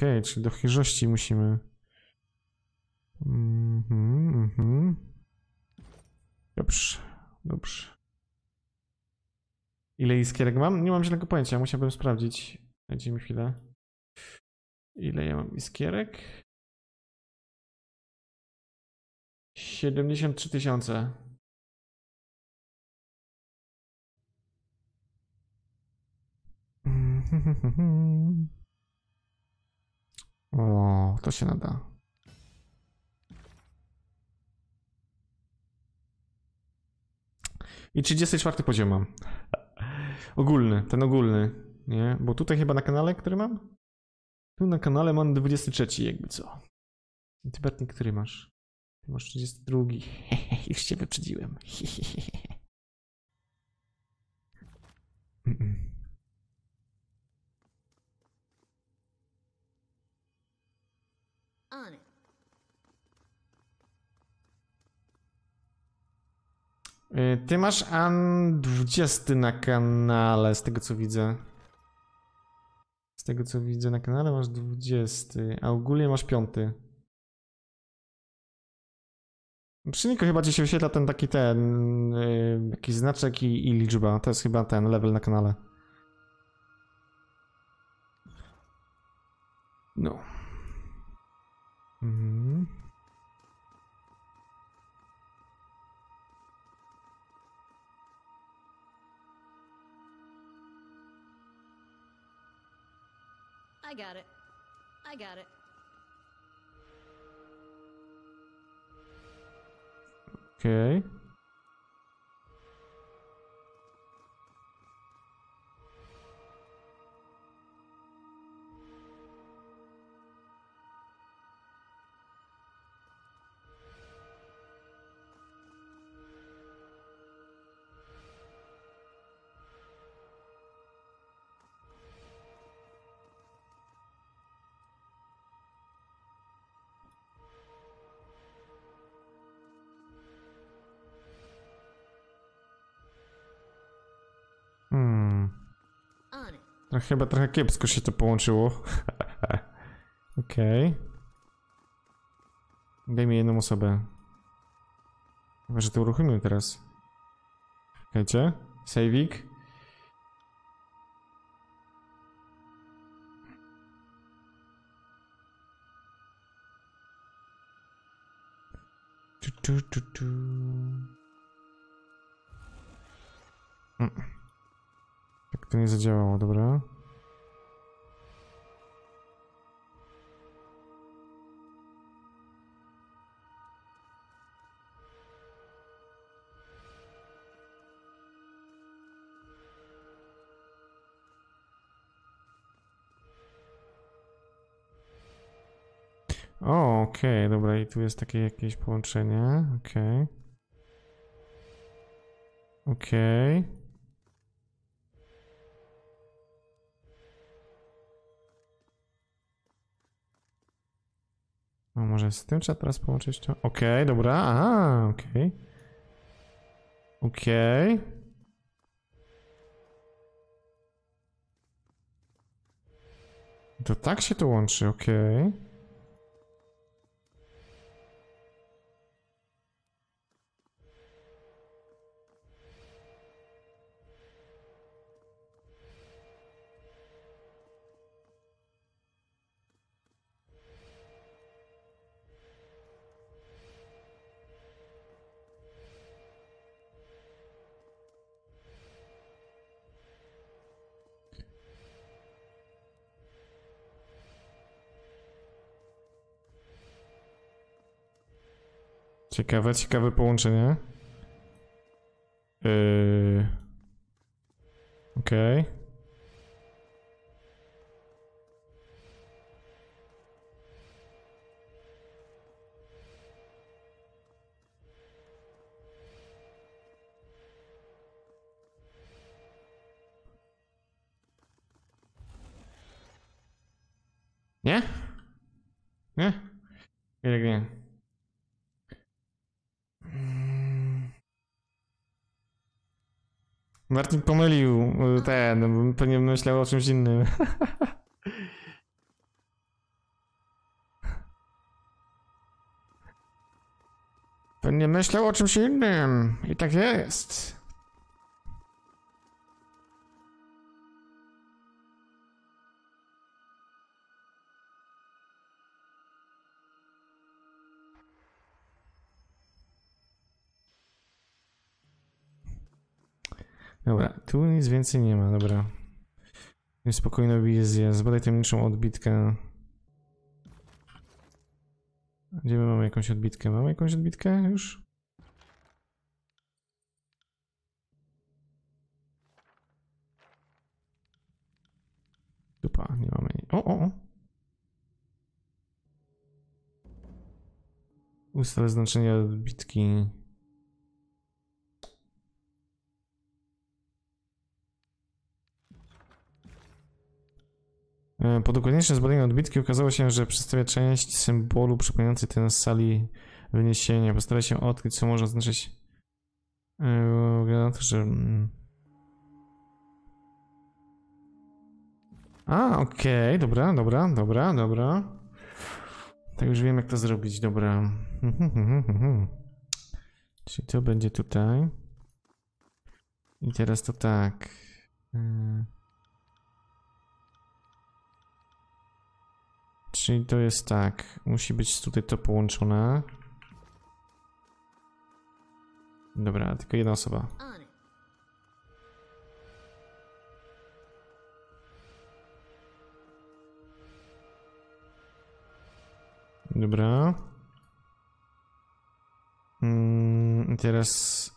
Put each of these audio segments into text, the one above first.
Okej, czyli do chyżości musimy. Dobrze, dobrze. Ile iskierek mam? Nie mam żadnego pojęcia, musiałbym sprawdzić. Dajcie mi chwilę. Ile ja mam iskierek? 73 000. O, to się nada. I 34 poziom mam. Ogólny, ten ogólny, nie? Bo tutaj chyba na kanale, który mam? Tu na kanale mam 23, jakby co. Ty, Bartnik, który masz? Ty masz 32. Już cię wyprzedziłem. On it. Ty masz An 20 na kanale, z tego co widzę. Z tego co widzę na kanale masz 20, a ogólnie masz 5. Przy Niko chyba ci się wyświetla ten taki jakiś znaczek i liczba. To jest chyba ten level na kanale. No. Mhm. I got it. I got it. Okej. On it. Chyba trochę kiepsko się to połączyło. Okej. Daj mi jedną osobę. Chyba, że to uruchomimy teraz. Czekajcie. Saving. Tak to nie zadziałało, dobra. O, okej, dobra, i tu jest takie jakieś połączenie, okej. Okej. No może z tym trzeba teraz połączyć to? Okej, dobra, aha, okej. Okej. To tak się to łączy, okej. Ciekawe, ciekawe połączenie. Okej. Nie? Nie? Jak nie? Martin pomylił pewnie myślał o czymś innym. Pewnie myślał o czymś innym. I tak jest. Dobra, tu nic więcej nie ma, dobra. Spokojna wizja, zbadaj tajemniczą odbitkę. Gdzie my mamy jakąś odbitkę? Mamy jakąś odbitkę już? Dupa, nie mamy. O! Ustal znaczenie odbitki. Po dokładniejszym zbadaniu odbitki okazało się, że przedstawia część symbolu przypominającej ten z sali wyniesienia. Postaraj się odkryć, co może oznaczać. Wygląda na to, że... Okej, dobra. Tak już wiem, jak to zrobić, dobra. Czyli to będzie tutaj. I teraz to tak. Czyli to jest tak, musi być tutaj to połączone. Dobra, tylko jedna osoba. On it. Dobra. I teraz...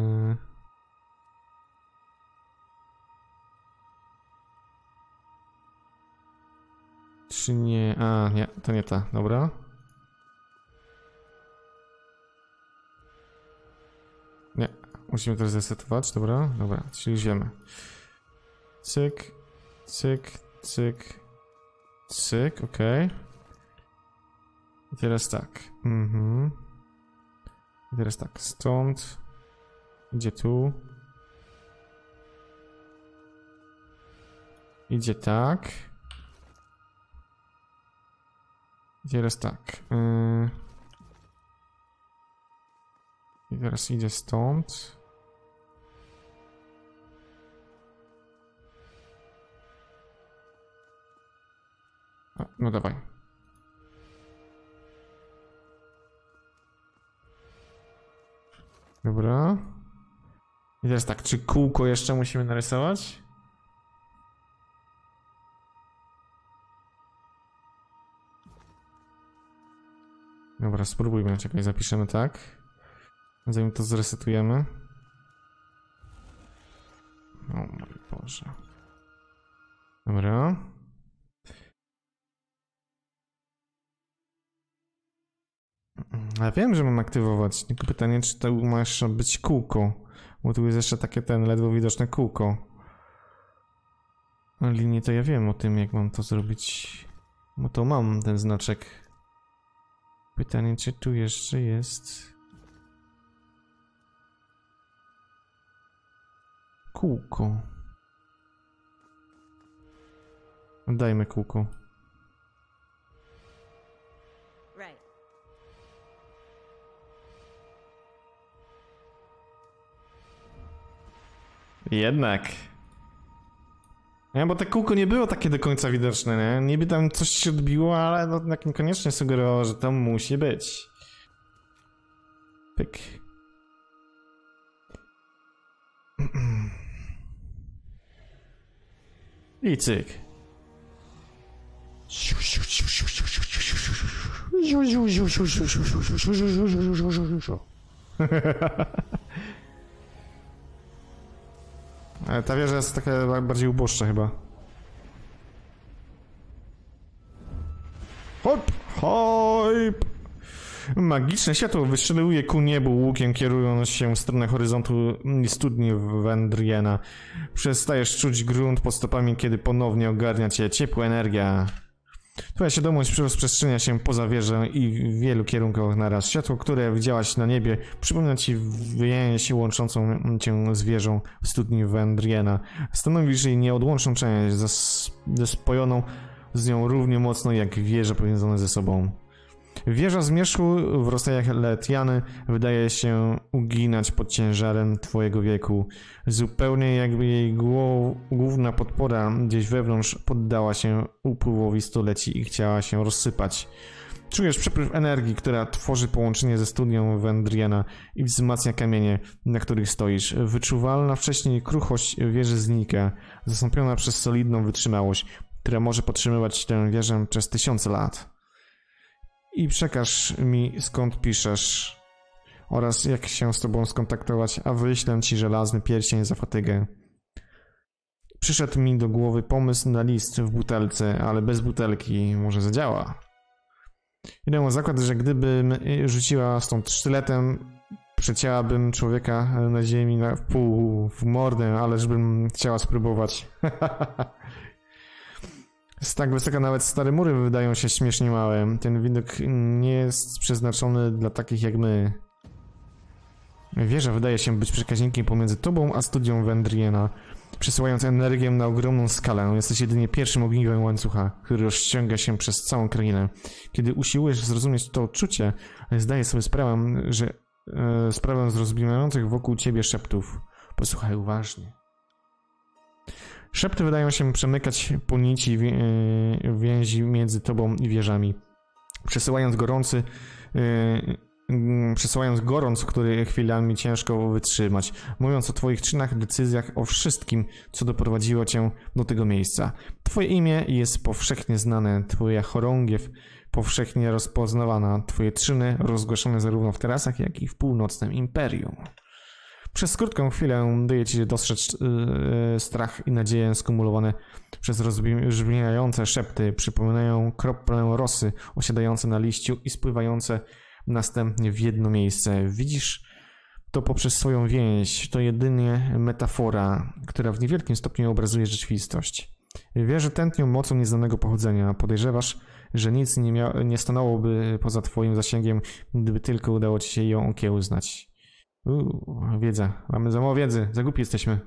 Czy nie? Nie, to nie ta, dobra. Nie, musimy to zresetować, dobra, czyli już wiemy. Cyk, okej. I teraz tak, I teraz tak, stąd, idzie tu. Idzie tak. I teraz tak. I teraz idzie stąd. No dawaj. Dobra. I teraz tak, czy kółko jeszcze musimy narysować? Dobra, spróbujmy, czekaj, zapiszemy tak. Zanim to zresetujemy. O mój Boże. Dobra. Ja wiem, że mam aktywować, tylko pytanie, czy to masz być kółko. Bo tu jest jeszcze takie ledwo widoczne kółko. Linię to ja wiem o tym, jak mam to zrobić. Bo to mam ten znaczek. Pytanie, czy tu jeszcze jest... Kółko. Dajmy kółko. Right. Jednak. Nie, bo te kółko nie było takie do końca widoczne, nie? Niby tam coś się odbiło, ale no, niekoniecznie sugerowało, że tam musi być. Pyk. I cyk. Ale ta wieża jest taka bardziej uboższa chyba. Hop! Hop! Magiczne światło wystrzeliwuje ku niebu łukiem, kierując się w stronę horyzontu studni Wendriena. Przestajesz czuć grunt pod stopami, kiedy ponownie ogarnia cię ciepła energia. Twoja świadomość rozprzestrzenia się poza wieżę i w wielu kierunkach naraz. Światło, które widziałaś na niebie, przypomina ci więź łączącą cię z wieżą w studni Wendriena. Stanowisz jej nieodłączną część, spojoną z nią równie mocno jak wieże powiązane ze sobą. Wieża zmierzchu w rodzajach Letiany wydaje się uginać pod ciężarem twojego wieku. Zupełnie jakby jej główna podpora gdzieś wewnątrz poddała się upływowi stuleci i chciała się rozsypać. Czujesz przepływ energii, która tworzy połączenie ze studnią Wendriana i wzmacnia kamienie, na których stoisz. Wyczuwalna wcześniej kruchość wieży znika, zastąpiona przez solidną wytrzymałość, która może podtrzymywać tę wieżę przez tysiące lat. I przekaż mi, skąd piszesz oraz jak się z tobą skontaktować, a wyślę ci żelazny pierścień za fatygę. Przyszedł mi do głowy pomysł na list w butelce, ale bez butelki może zadziała. Idę o zakład, że gdybym rzuciła stąd sztyletem, przecięłabym człowieka na ziemi na pół w mordę, ależ bym chciała spróbować. Z tak wysoka nawet stare mury wydają się śmiesznie małe. Ten widok nie jest przeznaczony dla takich jak my. Wieża wydaje się być przekaźnikiem pomiędzy tobą a studią Wendriana, przesyłając energię na ogromną skalę. Jesteś jedynie pierwszym ogniwem łańcucha, który rozciąga się przez całą krainę. Kiedy usiłujesz zrozumieć to odczucie, zdaję sobie sprawę z rozbijających wokół ciebie szeptów. Posłuchaj uważnie. Szepty wydają się przemykać po nici więzi między tobą i wieżami, przesyłając gorąc, który chwilami ciężko wytrzymać, mówiąc o twoich czynach, decyzjach, o wszystkim, co doprowadziło cię do tego miejsca. Twoje imię jest powszechnie znane, twoja chorągiew powszechnie rozpoznawana, twoje czyny rozgłoszone zarówno w Terasach, jak i w północnym imperium. Przez krótką chwilę daje ci się dostrzec strach i nadzieję skumulowane przez rozbrzmiające szepty, przypominają krople rosy osiadające na liściu i spływające następnie w jedno miejsce. Widzisz to poprzez swoją więź, to jedynie metafora, która w niewielkim stopniu obrazuje rzeczywistość. Wieże tętnią mocą nieznanego pochodzenia. Podejrzewasz, że nic nie stanęłoby poza twoim zasięgiem, gdyby tylko udało ci się ją okiełznać. Wiedza. Mamy za mało wiedzy. Za głupi jesteśmy.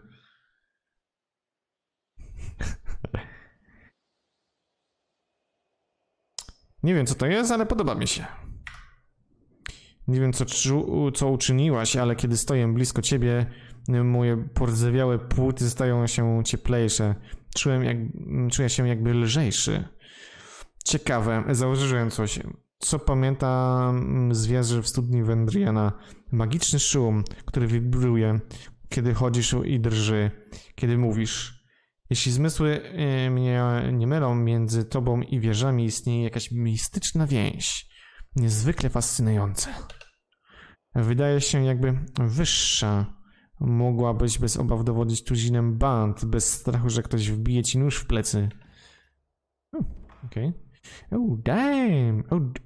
Nie wiem, co to jest, ale podoba mi się. Nie wiem, co uczyniłaś, ale kiedy stoję blisko ciebie, moje pordzewiałe płuty stają się cieplejsze. Czuję się jakby lżejszy. Ciekawe, zauważyłem coś. Co pamiętam z wieży w studni Wendriana? Magiczny szum, który wibruje, kiedy chodzisz i drży, kiedy mówisz. Jeśli zmysły mnie nie mylą, między tobą i wieżami istnieje jakaś mistyczna więź. Niezwykle fascynująca. Wydaje się jakby wyższa. Mogłabyś bez obaw dowodzić tuzinem band, bez strachu, że ktoś wbije ci nóż w plecy. Okej. Oh, damn!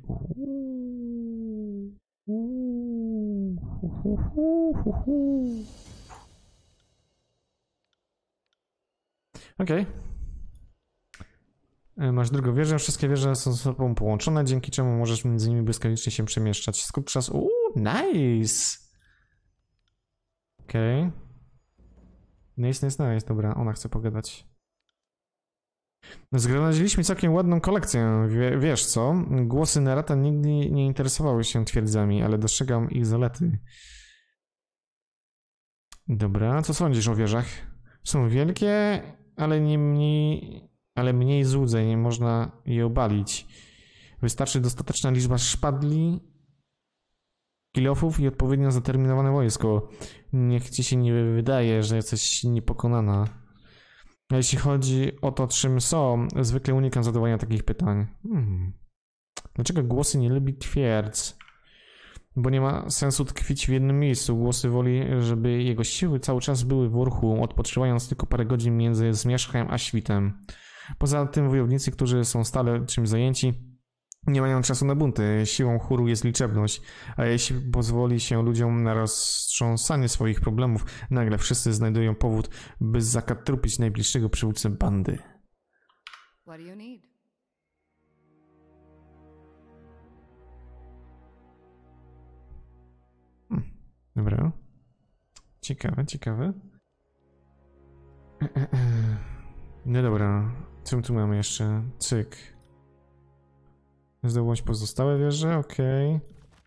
Okej. Masz drugą wieżę, wszystkie wieże są ze sobą połączone, dzięki czemu możesz między nimi błyskawicznie się przemieszczać. Skrót czasu. Nice! Okej. Nice. Dobra, ona chce pogadać. Zgromadziliśmy całkiem ładną kolekcję, wiesz co? Głosy Nerata nigdy nie interesowały się twierdzami, ale dostrzegam ich zalety. Dobra, co sądzisz o wieżach? Są wielkie, ale mniej złudzeń, można je obalić. Wystarczy dostateczna liczba szpadli, kilofów i odpowiednio zaterminowane wojsko. Niech ci się nie wydaje, że jesteś niepokonana. A jeśli chodzi o to, czym są, zwykle unikam zadawania takich pytań. Dlaczego głosy nie lubi twierdz? Bo nie ma sensu tkwić w jednym miejscu. Głosy woli, żeby jego siły cały czas były w ruchu, odpoczywając tylko parę godzin między zmierzchem a świtem. Poza tym wojownicy, którzy są stale czymś zajęci, nie mają czasu na bunty. Siłą chóru jest liczebność, a jeśli pozwoli się ludziom na roztrząsanie swoich problemów, nagle wszyscy znajdują powód, by zakatrupić najbliższego przywódcę bandy. What do you need? Dobra. Ciekawe. No dobra, co tu mamy jeszcze? Cyk. Zdobądź pozostałe wieże, okej.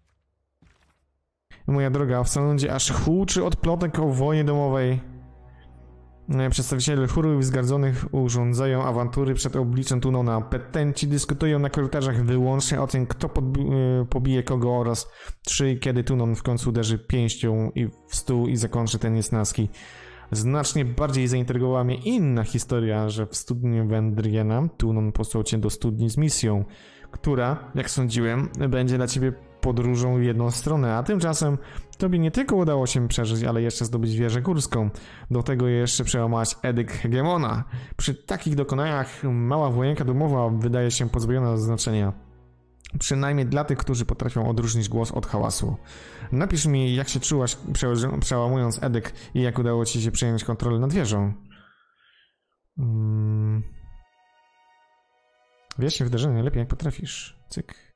Moja droga, w sądzie aż huczy od plotek o wojnie domowej. Przedstawiciele chórów wzgardzonych urządzają awantury przed obliczem Tunona. Petenci dyskutują na korytarzach wyłącznie o tym, kto pobije kogo oraz czy i kiedy Tunon w końcu uderzy pięścią w stół i zakończy ten niesnaski. Znacznie bardziej zaintrygowała mnie inna historia, że w studni Wendriena Tunon posłał cię do studni z misją, która, jak sądziłem, będzie dla ciebie podróżą w jedną stronę, a tymczasem tobie nie tylko udało się przeżyć, ale jeszcze zdobyć wieżę górską. Do tego jeszcze przełamać edykt Hegemona. Przy takich dokonaniach mała wojenka domowa wydaje się pozbawiona znaczenia. Przynajmniej dla tych, którzy potrafią odróżnić głos od hałasu. Napisz mi, jak się czułaś przełamując edykt i jak udało ci się przejąć kontrolę nad wieżą. Wiesz się wydarzenie najlepiej, jak potrafisz. Cyk.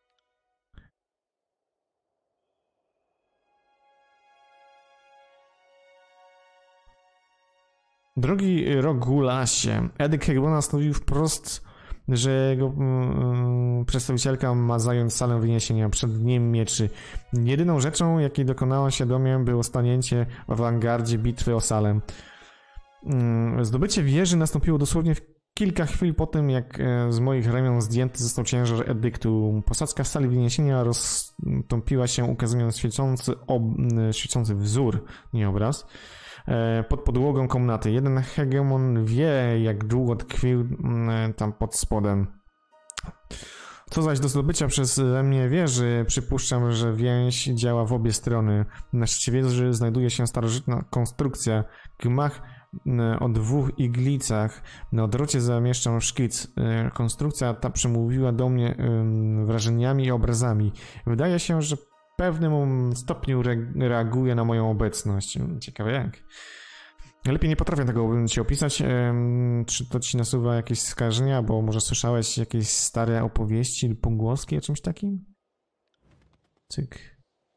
Drogi Rogulasie, edykt Hegemona stanowił wprost, że jego przedstawicielka ma zająć salę wyniesienia przed dniem mieczy. Jedyną rzeczą, jakiej dokonała świadomie, było stanięcie w awangardzie bitwy o salę. Zdobycie wieży nastąpiło dosłownie w kilka chwil po tym, jak z moich ramion zdjęty został ciężar edyktu. Posadzka w sali wyniesienia rozstąpiła się, ukazując świecący wzór, nie obraz, pod podłogą komnaty. Jeden hegemon wie, jak długo tkwił tam pod spodem. Co zaś do zdobycia przeze mnie wieży, przypuszczam, że więź działa w obie strony. Na szczycie wieży znajduje się starożytna konstrukcja, gmach o 2 iglicach. Na odwrocie zamieszczam szkic. Konstrukcja ta przemówiła do mnie wrażeniami i obrazami. Wydaje się, że w pewnym stopniu reaguje na moją obecność. Ciekawe jak. Lepiej nie potrafię tego ci opisać. Czy to ci nasuwa jakieś skojarzenia, bo może słyszałeś jakieś stare opowieści lub pogłoski o czymś takim? Cyk.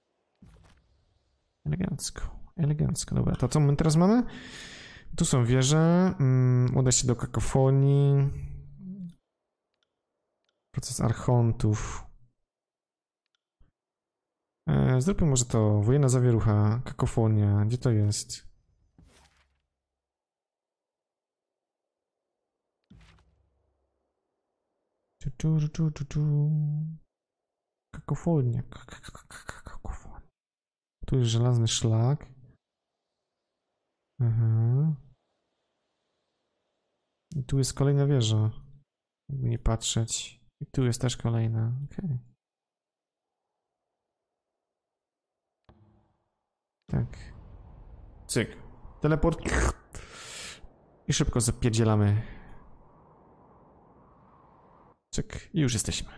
Elegancko, elegancko. Dobra, to co my teraz mamy? Tu są wieże. Uda się do kakofonii. Proces archontów. Zróbmy może to. Wojenna zawierucha, kakofonia. Gdzie to jest? Kakofonia. Kakofonia. Tu jest żelazny szlak. Aha. I tu jest kolejna wieża. Jakby nie patrzeć. I tu jest też kolejna. Okej. Tak. Cyk. Teleport. I szybko zapierdzielamy. Cyk. I już jesteśmy.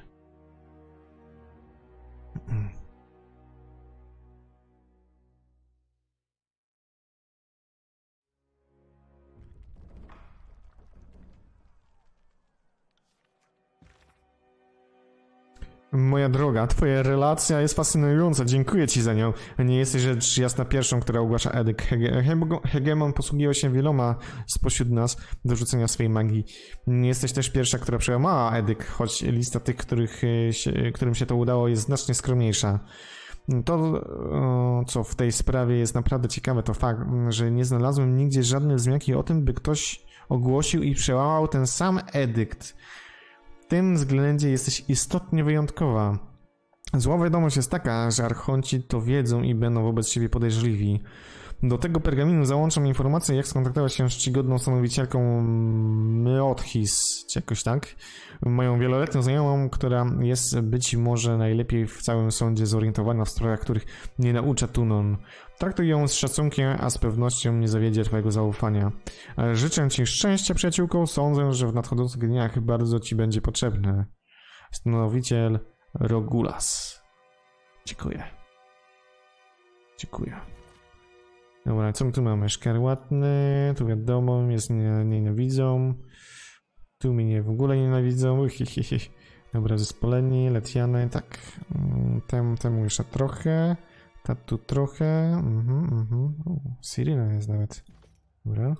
Moja droga, twoja relacja jest fascynująca, dziękuję ci za nią. Nie jesteś rzecz jasna pierwszą, która ogłasza edykt. Hegemon posługiwał się wieloma spośród nas do rzucenia swojej magii. Nie jesteś też pierwsza, która przełamała edykt, choć lista tych, którym się to udało, jest znacznie skromniejsza. To, co w tej sprawie jest naprawdę ciekawe, to fakt, że nie znalazłem nigdzie żadnej wzmianki o tym, by ktoś ogłosił i przełamał ten sam edykt. W tym względzie jesteś istotnie wyjątkowa. Zła wiadomość jest taka, że archonci to wiedzą i będą wobec siebie podejrzliwi. Do tego pergaminu załączam informację, jak skontaktować się z czcigodną stanowicielką Meothis, czy jakoś tak. Moją wieloletnią znajomą, która jest być może najlepiej w całym sądzie zorientowana w sprawach, których nie naucza Tunon. Traktuj ją z szacunkiem, a z pewnością nie zawiedzie twojego zaufania. Życzę ci szczęścia, przyjaciółko. Sądzę, że w nadchodzących dniach bardzo ci będzie potrzebne. Stanowiciel Rogulas. Dziękuję. Dziękuję. Dobra, co my tu mamy? Szkarłatny, tu wiadomo, jest nienawidzą. Tu mnie w ogóle nienawidzą. Dobra, zespoleni, letiane, tak. Temu jeszcze trochę. Tu trochę. Sirena jest nawet. Dobra.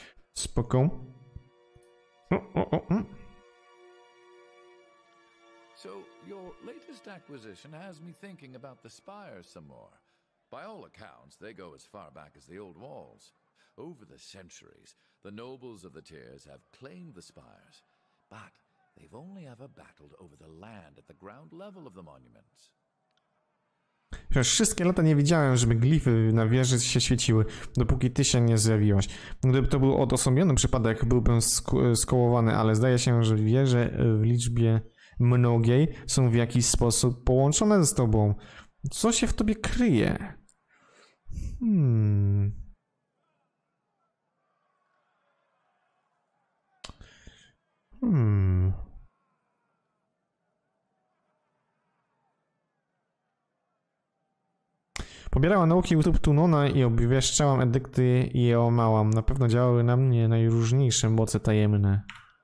Spoko. So, your latest acquisition has me thinking about the spires some more. By all accounts, they go as far back as the old walls. Over the centuries, the nobles of the Tiers have claimed the spires, but they've only ever battled over the land at the ground level of the monuments. Przez wszystkie lata nie widziałem, żeby glify na wieży się świeciły, dopóki ty się nie zjawiłaś. Gdyby to był odosobniony przypadek, byłbym skołowany, ale zdaje się, że wieże w liczbie mnogiej są w jakiś sposób połączone z tobą. Co się w tobie kryje? Pobierałam nauki u Tunona i obwieszczałam edykty i je łamałam. Na pewno działały na mnie najróżniejsze moce tajemne.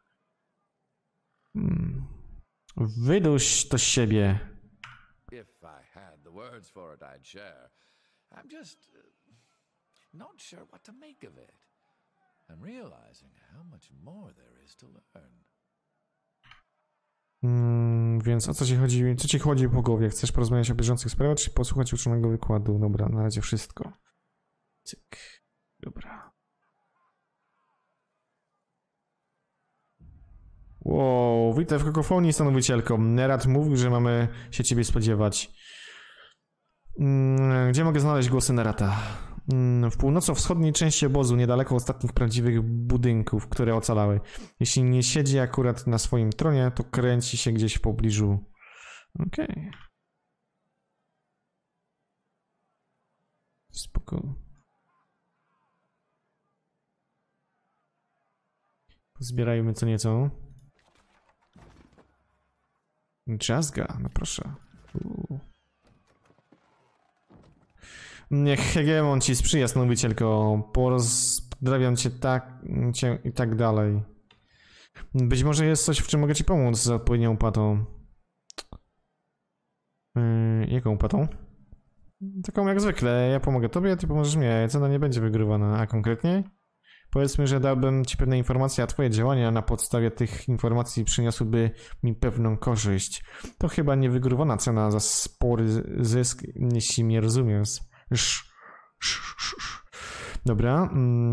Wyduś to z siebie. If I had the words for it, I'd share. I'm just not sure what to make of it. I'm realizing how much more there is to learn. Więc o co ci chodzi? Co ci chodzi po głowie? Chcesz porozmawiać o bieżących sprawach, czy posłuchać uczonego wykładu? Dobra, na razie wszystko. Cyk. Dobra. Wow, witaj w kakofonii, stanowicielko. Nerat mówił, że mamy się ciebie spodziewać. Gdzie mogę znaleźć głosy Nerata? W północno-wschodniej części obozu, niedaleko ostatnich prawdziwych budynków, które ocalały. Jeśli nie siedzi akurat na swoim tronie, to kręci się gdzieś w pobliżu. Okej. Spoko. Zbierajmy co nieco. Jazzga, no proszę. Niech hegemon ci sprzyja, stanowicielko. Pozdrawiam cię i tak dalej. Być może jest coś, w czym mogę ci pomóc za odpowiednią opłatą. Jaką opłatą? Taką jak zwykle. Ja pomogę tobie, a ty pomożesz mnie. Cena nie będzie wygrywana. A konkretnie? Powiedzmy, że dałbym ci pewne informacje, a twoje działania na podstawie tych informacji przyniosłyby mi pewną korzyść. To chyba niewygórowana cena za spory zysk, jeśli mnie rozumiesz. Dobra.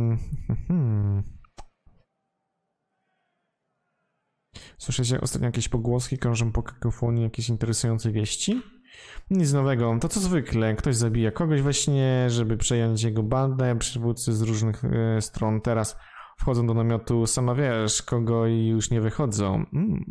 Słyszycie ostatnio jakieś pogłoski, krążą po kakofonii jakieś interesujące wieści? Nic nowego, to co zwykle, ktoś zabija kogoś we śnie, żeby przejąć jego bandę, przywódcy z różnych stron teraz wchodzą do namiotu, sama wiesz kogo i już nie wychodzą.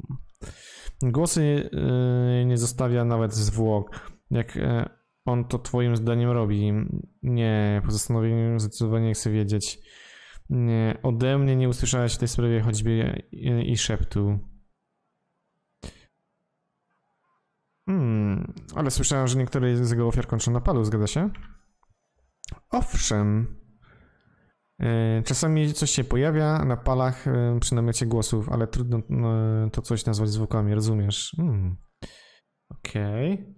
Głosy nie zostawia nawet zwłok, jak on to twoim zdaniem robi. Nie, po zastanowieniu zdecydowanie nie chcę wiedzieć. Nie, ode mnie nie usłyszałeś w tej sprawie choćby i szeptu. Ale słyszałem, że niektóre z jego ofiar kończą na palu, zgadza się? Owszem. Czasami coś się pojawia na palach przy namiocie głosów, ale trudno to coś nazwać zwłokami, rozumiesz? Okej.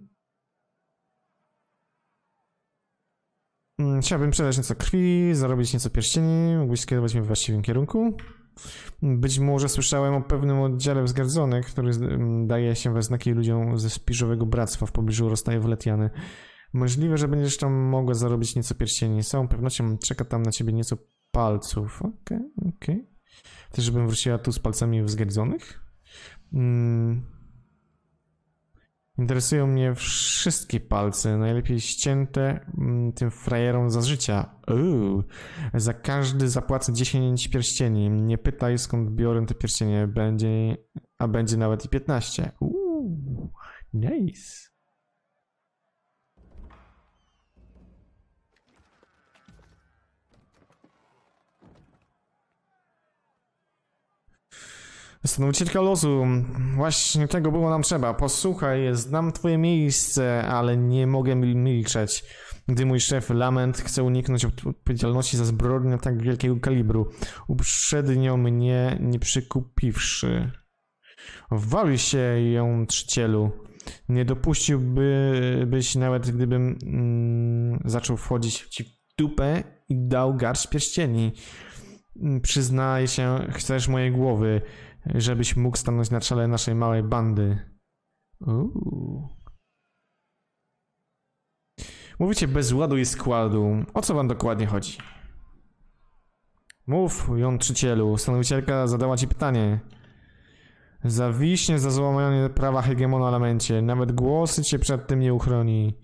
Chciałbym przelać nieco krwi, zarobić nieco pierścieni, mógłbyś skierować mnie w właściwym kierunku? Być może słyszałem o pewnym oddziale wzgardzonych, który daje się we znaki ludziom ze Spiżowego Bractwa w pobliżu rozstajów Letiany. Możliwe, że będziesz tam mogła zarobić nieco pierścieni. Z całą pewnością czeka tam na ciebie nieco palców. Okej. Chcesz, żebym wróciła tu z palcami wzgardzonych? Interesują mnie wszystkie palce, najlepiej ścięte tym frajerom za życia. Za każdy zapłacę 10 pierścieni. Nie pytaj, skąd biorę te pierścienie, będzie nawet i 15. Nice. Stanowicielka losu. Właśnie tego było nam trzeba. Posłuchaj, znam twoje miejsce, ale nie mogę milczeć. Gdy mój szef Lament chce uniknąć odpowiedzialności za zbrodnię tak wielkiego kalibru, uprzednio mnie nie przykupiwszy. Wali się ją, trzcielu. Nie dopuściłbyś nawet, gdybym zaczął wchodzić ci w dupę i dał garść pierścieni. Przyznaję się, chcesz mojej głowy, żebyś mógł stanąć na czele naszej małej bandy. Mówicie bez ładu i składu. O co wam dokładnie chodzi? Mów, jątrzycielu. Stanowicielka zadała ci pytanie. Zawiśnie za złamanie prawa hegemona lamencie. Nawet głosy cię przed tym nie uchroni.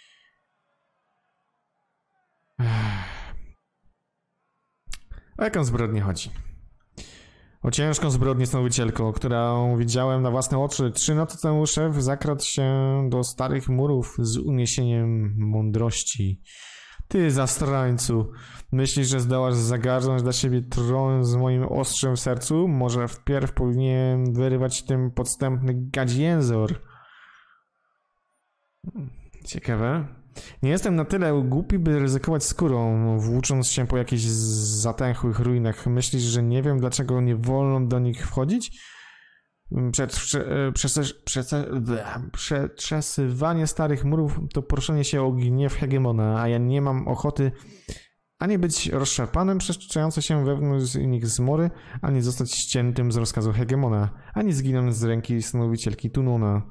O jaką zbrodnię chodzi? O ciężką zbrodnię, stanowicielko, którą widziałem na własne oczy. 3 noce temu szef zakradł się do starych murów z uniesieniem mądrości. Ty, zastrańcu, myślisz, że zdołasz zagarnąć dla siebie tron z moim ostrzem w sercu? Może wpierw powinien wyrywać tym podstępny gadzi jęzor? Ciekawe. Nie jestem na tyle głupi, by ryzykować skórą, włócząc się po jakichś zatęchłych ruinach. Myślisz, że nie wiem, dlaczego nie wolno do nich wchodzić? Przetrzesywanie starych murów to proszenie się o gniew hegemona, a ja nie mam ochoty ani być rozszarpanym przez czyszczające się wewnątrz nich zmory, ani zostać ściętym z rozkazu hegemona, ani zginąć z ręki stanowicielki Tununa.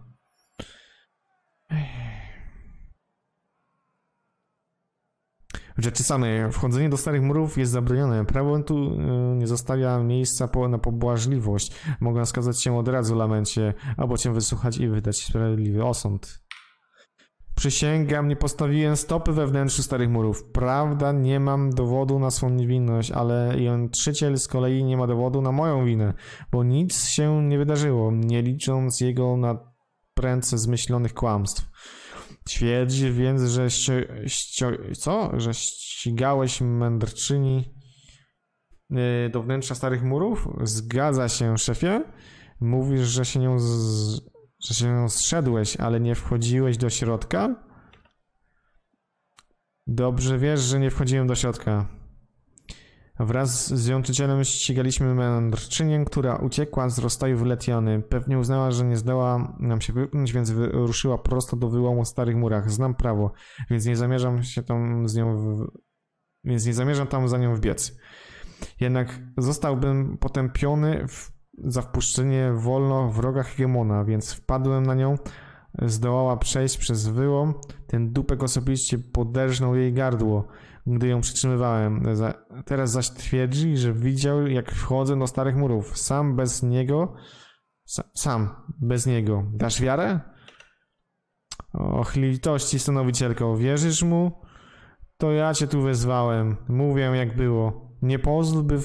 W rzeczy samej, wchodzenie do starych murów jest zabronione. Prawo tu nie zostawia miejsca na pobłażliwość. Mogę skazać się od razu lamencie, albo cię wysłuchać i wydać sprawiedliwy osąd. Przysięgam, nie postawiłem stopy we wnętrzu starych murów. Prawda, nie mam dowodu na swą niewinność, ale jątrzyciel z kolei nie ma dowodu na moją winę, bo nic się nie wydarzyło, nie licząc jego na prędce zmyślonych kłamstw. Twierdzi więc, że że ścigałeś mędrczyni do wnętrza starych murów? Zgadza się, szefie. Mówisz, że się nią zszedłeś, ale nie wchodziłeś do środka? Dobrze wiesz, że nie wchodziłem do środka. Wraz z jątrzycielem ścigaliśmy mędrczynię, która uciekła z rozstojów Letiany. Pewnie uznała, że nie zdoła nam się wypchnąć, więc ruszyła prosto do wyłomu w starych murach. Znam prawo, więc nie zamierzam tam za nią wbiec. Jednak zostałbym potępiony za wpuszczenie wolno wroga hegemona, więc wpadłem na nią. Zdołała przejść przez wyłom. Ten dupek osobiście poderżnął jej gardło, gdy ją przytrzymywałem. Teraz zaś twierdzi, że widział, jak wchodzę do starych murów. Sam bez niego. Dasz wiarę? Och, litości, stanowicielko. Wierzysz mu? To ja cię tu wezwałem. Mówię, jak było. Nie pozwól, by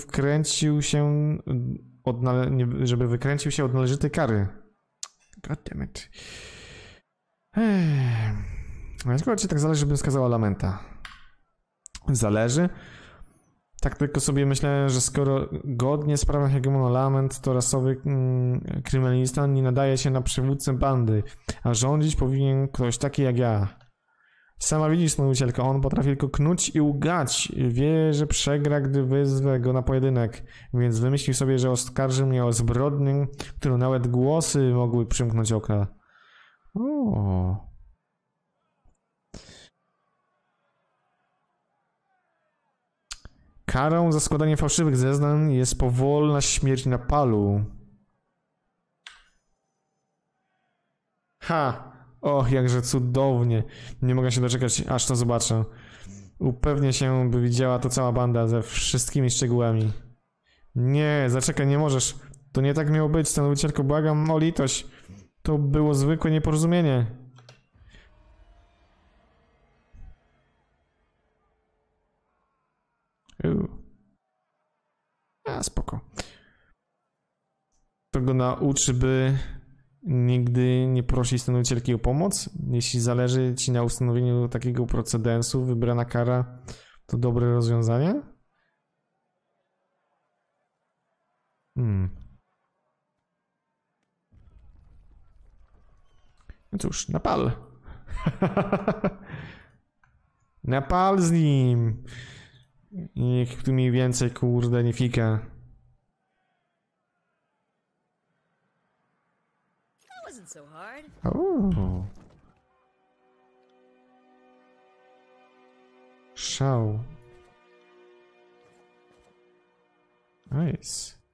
żeby wykręcił się od należytej kary. Goddammit. Dlaczego ci tak zależy, żebym skazała lamenta? Zależy? Tak tylko sobie myślałem, że skoro godnie z prawem hegemona lament to rasowy kryminalista, nie nadaje się na przywódcę bandy, a rządzić powinien ktoś taki jak ja. Sama widzisz, stanowicielka, on potrafi tylko knuć i ugać. Wie, że przegra, gdy wyzwę go na pojedynek, więc wymyślił sobie, że oskarży mnie o zbrodnię, którą nawet głosy mogły przymknąć oka. O. Karą za składanie fałszywych zeznań jest powolna śmierć na palu. Ha! Och, jakże cudownie. Nie mogę się doczekać, aż to zobaczę. Upewnię się, by widziała to cała banda ze wszystkimi szczegółami. Nie, zaczekaj, nie możesz. To nie tak miało być, stanowicielko, błagam o litość. To było zwykłe nieporozumienie. A, spoko. To go nauczy, by nigdy nie prosić stanowicielki o pomoc. Jeśli zależy ci na ustanowieniu takiego precedensu, wybrana kara to dobre rozwiązanie? No cóż, na pal. Na pal z nim. Niech tu mi więcej, kurde, nie fika. That wasn't so hard. O. Szał. Nice.